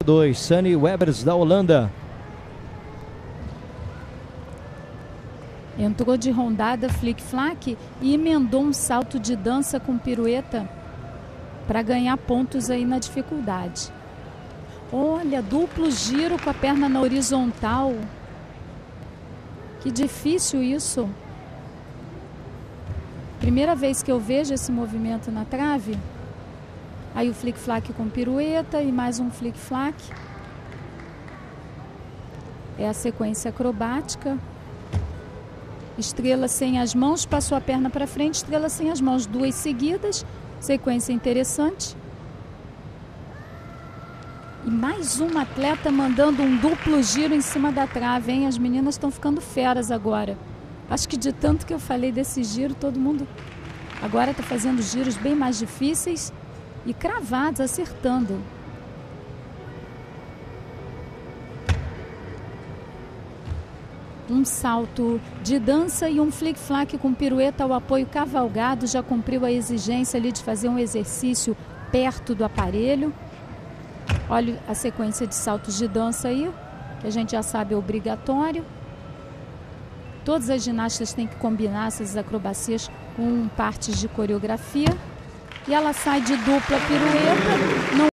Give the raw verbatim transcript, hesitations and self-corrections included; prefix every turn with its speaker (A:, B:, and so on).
A: dois, Sunny Webers da Holanda.
B: Entrou de rondada flic-flac e emendou um salto de dança com pirueta para ganhar pontos aí na dificuldade. Olha, duplo giro com a perna na horizontal. Que difícil isso. Primeira vez que eu vejo esse movimento na trave. Aí o flic-flac com pirueta e mais um flic-flac. É a sequência acrobática. Estrela sem as mãos, passou a perna para frente, estrela sem as mãos, duas seguidas, sequência interessante. E mais uma atleta mandando um duplo giro em cima da trave, hein? As meninas estão ficando feras agora. Acho que de tanto que eu falei desse giro, todo mundo agora está fazendo giros bem mais difíceis e cravados, acertando. Um salto de dança e um flic-flac com pirueta ao apoio cavalgado. Já cumpriu a exigência ali de fazer um exercício perto do aparelho. Olha a sequência de saltos de dança aí, que a gente já sabe é obrigatório. Todas as ginastas têm que combinar essas acrobacias com partes de coreografia. E ela sai de dupla pirueta. Não